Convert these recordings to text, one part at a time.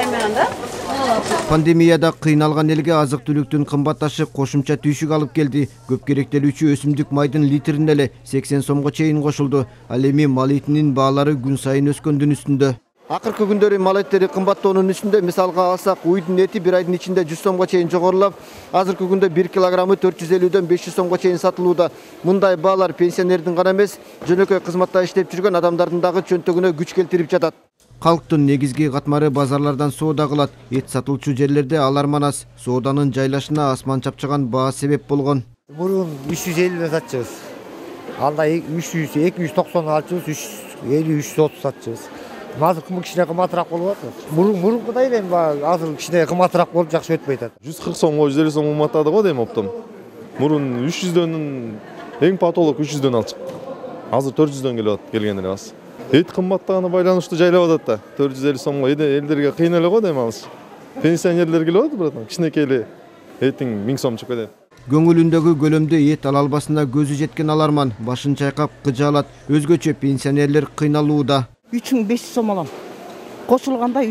Пандемияда кыйналган элге азык-түлүктүн кымбатташы кошумча түйшүк алып келди. Көп керектелүүчү өсүмдүк майдын литрине эле 80 сомго чейин кошулду. Ал эми мал этинин баалары күн сайын өскөндүн үстүндө. Акыркы күндөрү мал еттери кымбаттоонун үстүндө. Мисалга алсак, уйдун эти бир айдын ичинде 100 сомго чейин жогорулап, азыркы күндө 1 килограммы 450дөн 500 сомго чейин сатылууда. Мындай баалар пенсионердин гана эмес, жөнөкөй кызматта иштеп жүргөн адамдардын дагы чөнтөгүнө күч келтирип жатат. Калктын негизги катмары базарлардан соода кылат. Эт сатылчу жерлерде аларман аз. Сооданын жайлашына асман чапчаган баа себеп болгон. Мурун 350 сатчыбыз. Анда 290 алчыбыз, 350-330 сатчыбыз. Азыр кичине кымбатыраак болуп атат. Мурункудай эми азыр кичине кымбатыраак болуп жакшы өтпөй атат. 140 сомго 150 сом кымбаттады го дейм оптом. Мурун 300дөн эң патолог 300дөн алчык. Азыр 400дөн келип атат, келгендер аз. Эт кымбаттагына байланыштуу жайлап атат да. 450 сомго элдерге кыйын эле го дейм алыш. Пенсионерлер келип атат, братан. Кичинекей эле этиң 1000 сом чыгып кетет. Көңүлүндөгү көлөмдө эт ала албасына көзү жеткен аларман башын чайкап кыжаалат. Өзгөчө пенсионерлер кыйналууда. 3500 сом алам. Кошулганда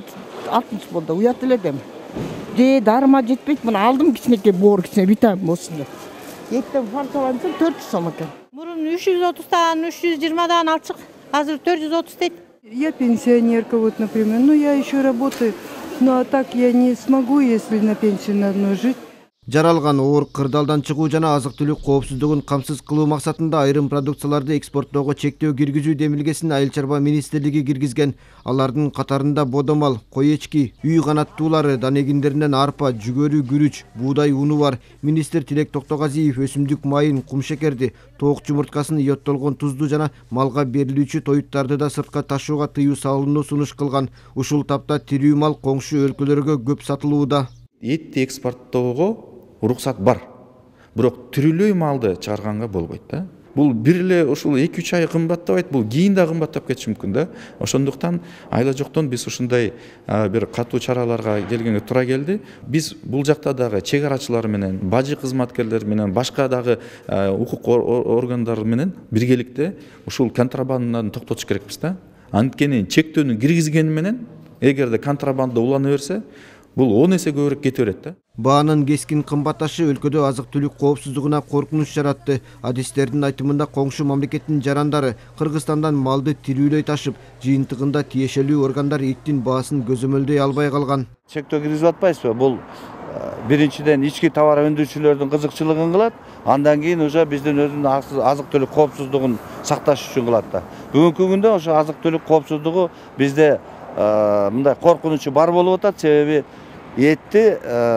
3600 болду. Уят эле дем. Дарыма жетпейт, мына алдым кичинекей боор, кичине витамин болсун деп. Эттен фаркалансам 400 сом экен. Мурун 330-дан, 320-дан алчык. Азыр 430 дейт. Я пенсионерка, вот, например, но я еще работаю, но так я не смогу, если на пенсию на одну жить. Жаралган оор кырдаалдан чыгуу жана азык-түлүк коопсуздугун камсыз кылуу максатында айрым продукцияларды экспорттоого чектөө киргизүү демилгесин Айыл чарба министрлиги киргизген. Алардын катарында бодомал, кой эчки, үй канаттуулары, дан эгиндеринен арпа, жүгөрү, күрүч, буудай уну бар. Министр Тилек Токтогазиев өсүмдүк майын, кумшекерди, тоок жумурткасын, йоттолгон тузду жана малга берилүүчү тоюттарды да сыртка ташууга тыюу салууну сунуш кылган. Ушул тапта тирүү мал коңшу өлкөлөргө көп сатылууда. Этти экспорттоого уруксат бар. Бирок тирүүлөй малды чыгарганга болбойт да. Бул бир эле ушул 2-3 ай кымбаттабайт, бул кийин да кымбаттап кетиши мүмкүн да. Ошондуктан айла жоктон биз ушундай бир катуу чараларга келгенге туура келди. Биз бул жакта дагы чек арачылар менен, бажы кызматкерлер менен, башка дагы укук органдары менен биргеликте ушул контрабанданы токтотуш керекпиз да. Анткени чектөөнү киргизгени менен эгерде контрабанда улана берсе, бул 10 эсе көбүрөөк кете берет да. Баанын кескин кымбатташы өлкөдө азык-түлүк коопсуздугуна коркунуч жаратты. Адистердин айтымында коңшу мамлекеттин жарандары Кыргызстандан малды тирүүлөй ташып, жыйынтыгында тиешелүү органдар эттин баасын көзөмөлдөй албай калган. Чектөө киргизип атпайсызбы? Бул биринчиден ички товар өндүрүүчүлөрдүн кызыкчылыгын кылат, андан кийин уже биздин өзүнүн азык-түлүк коопсуздугун сакташ үчүн кылат да. Бүгүнкү күндө ошо азык-түлүк коопсуздугу бизде мындай коркунучу бар болуп атат, себеби этти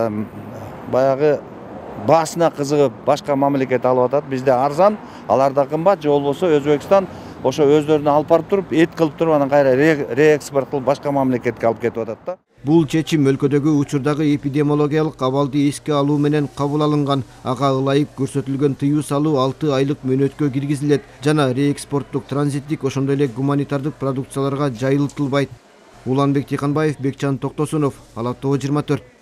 баягы баасына кызыгып башка мамлекет алып атат. Бизде арзан, аларда кымбат, же болбосо Өзбекстан ошо өздөрүнө алып барып туруп, эт кылып туруп анан кайра реэкспорт кылып башка мамлекетке алып кетип атат да. Бул чечим өлкөдөгү учурдагы эпидемиологиялык абалды эске алуу менен кабыл алынган. Ага ылайык көрсөтүлгөн тыюу салуу 6 айлык мөөнөткө киргизилет жана реэкспорттук, транзиттик, ошондой эле гуманитардык продукцияларга жайылтылбайт. Уланбек Тиханбаев, Бекчан Токтосунов, Ала Тоо 24.